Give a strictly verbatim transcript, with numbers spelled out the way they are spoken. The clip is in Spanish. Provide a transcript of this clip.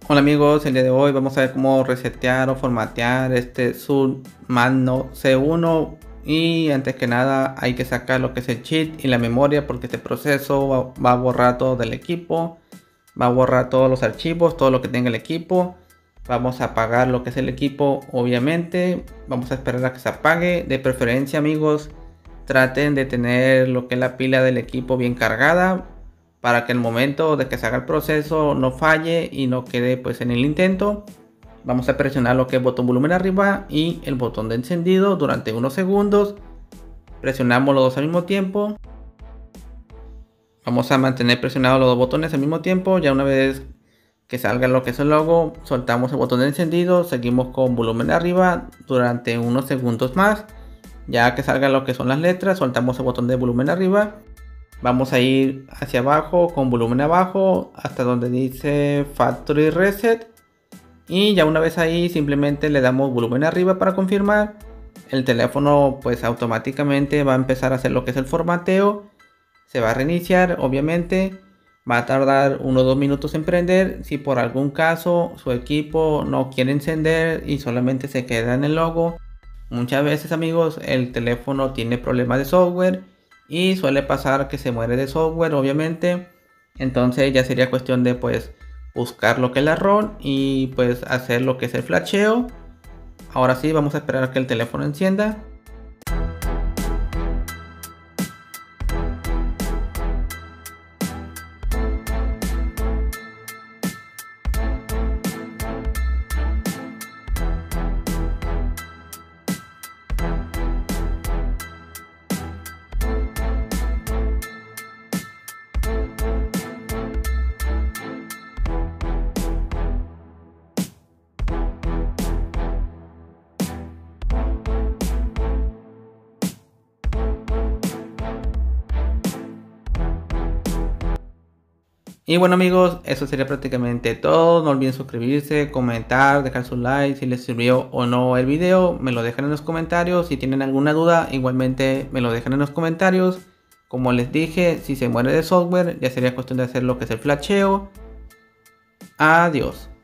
Hola amigos, el día de hoy vamos a ver cómo resetear o formatear este Submano C uno. Y antes que nada hay que sacar lo que es el cheat y la memoria, porque este proceso va, va a borrar todo del equipo, va a borrar todos los archivos, todo lo que tenga el equipo. Vamos a apagar lo que es el equipo, obviamente vamos a esperar a que se apague. De preferencia amigos, traten de tener lo que es la pila del equipo bien cargada, para que el momento de que se haga el proceso no falle y no quede pues en el intento. Vamos a presionar lo que es el botón volumen arriba y el botón de encendido durante unos segundos. Presionamos los dos al mismo tiempo. Vamos a mantener presionados los dos botones al mismo tiempo. Ya una vez que salga lo que es el logo, soltamos el botón de encendido, seguimos con volumen arriba durante unos segundos más. Ya que salga lo que son las letras, soltamos el botón de volumen arriba. Vamos a ir hacia abajo con volumen abajo hasta donde dice Factory Reset. Y ya una vez ahí simplemente le damos volumen arriba para confirmar. El teléfono pues automáticamente va a empezar a hacer lo que es el formateo. Se va a reiniciar, obviamente. Va a tardar unos dos minutos en prender. Si por algún caso su equipo no quiere encender y solamente se queda en el logo. Muchas veces amigos el teléfono tiene problemas de software. Y suele pasar que se muere de software, obviamente. Entonces ya sería cuestión de pues buscar lo que es la ROM y pues hacer lo que es el flasheo. Ahora sí, vamos a esperar a que el teléfono encienda. Y bueno amigos, eso sería prácticamente todo. No olviden suscribirse, comentar, dejar su like si les sirvió o no el video. Me lo dejan en los comentarios. Si tienen alguna duda, igualmente me lo dejan en los comentarios. Como les dije, si se muere de software, ya sería cuestión de hacer lo que es el flasheo. Adiós.